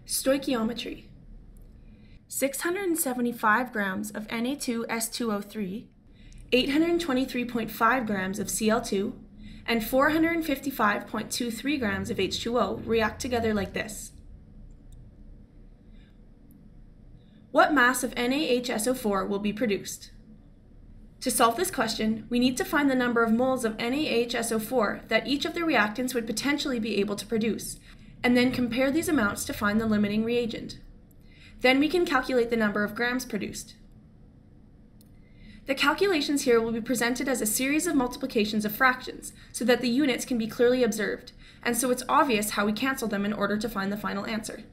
Stoichiometry. 675 grams of Na2S2O3, 823.5 grams of Cl2, and 455.23 grams of H2O react together like this. What mass of NaHSO4 will be produced? To solve this question, we need to find the number of moles of NaHSO4 that each of the reactants would potentially be able to produce, and then compare these amounts to find the limiting reagent. Then we can calculate the number of grams produced. The calculations here will be presented as a series of multiplications of fractions so that the units can be clearly observed, and so it's obvious how we cancel them in order to find the final answer.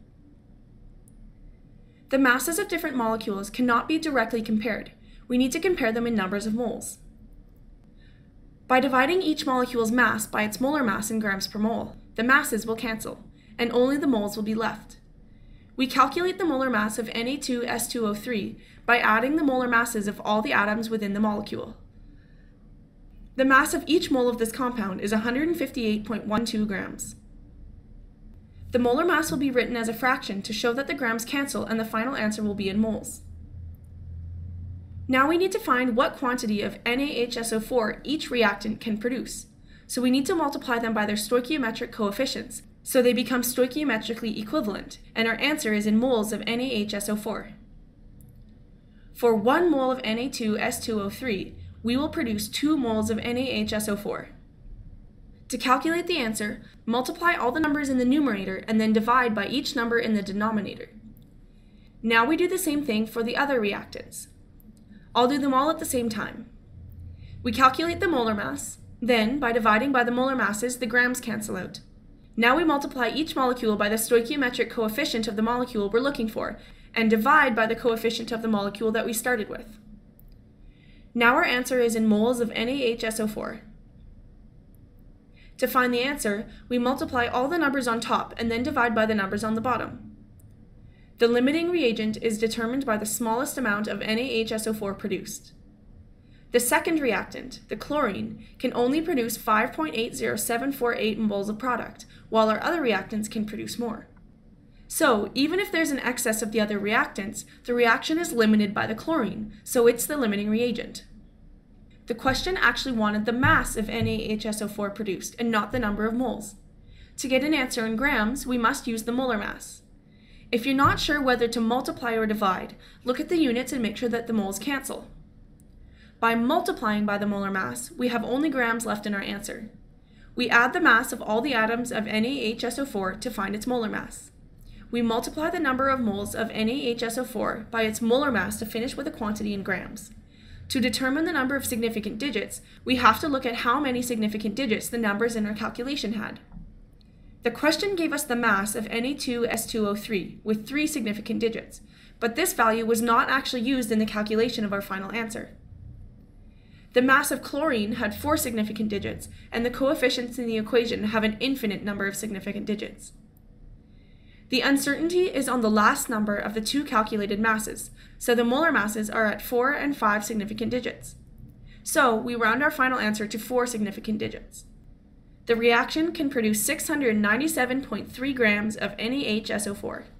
The masses of different molecules cannot be directly compared. We need to compare them in numbers of moles. By dividing each molecule's mass by its molar mass in grams per mole, the masses will cancel, and only the moles will be left. We calculate the molar mass of Na2S2O3 by adding the molar masses of all the atoms within the molecule. The mass of each mole of this compound is 158.12 grams. The molar mass will be written as a fraction to show that the grams cancel and the final answer will be in moles. Now we need to find what quantity of NaHSO4 each reactant can produce. So we need to multiply them by their stoichiometric coefficients, so they become stoichiometrically equivalent, and our answer is in moles of NaHSO4. For 1 mole of Na2S2O3, we will produce 2 moles of NaHSO4. To calculate the answer, multiply all the numbers in the numerator and then divide by each number in the denominator. Now we do the same thing for the other reactants. I'll do them all at the same time. We calculate the molar mass, then by dividing by the molar masses, the grams cancel out. Now we multiply each molecule by the stoichiometric coefficient of the molecule we're looking for, and divide by the coefficient of the molecule that we started with. Now our answer is in moles of NaHSO4. To find the answer, we multiply all the numbers on top and then divide by the numbers on the bottom. The limiting reagent is determined by the smallest amount of NaHSO4 produced. The second reactant, the chlorine, can only produce 5.80748 moles of product, while our other reactants can produce more. So, even if there's an excess of the other reactants, the reaction is limited by the chlorine, so it's the limiting reagent. The question actually wanted the mass of NaHSO4 produced, and not the number of moles. To get an answer in grams, we must use the molar mass. If you're not sure whether to multiply or divide, look at the units and make sure that the moles cancel. By multiplying by the molar mass, we have only grams left in our answer. We add the mass of all the atoms of NaHSO4 to find its molar mass. We multiply the number of moles of NaHSO4 by its molar mass to finish with a quantity in grams. To determine the number of significant digits, we have to look at how many significant digits the numbers in our calculation had. The question gave us the mass of Na2S2O3 with 3 significant digits, but this value was not actually used in the calculation of our final answer. The mass of chlorine had 4 significant digits, and the coefficients in the equation have an infinite number of significant digits. The uncertainty is on the last number of the 2 calculated masses, so the molar masses are at 4 and 5 significant digits. So we round our final answer to 4 significant digits. The reaction can produce 697.3 grams of NaHSO4.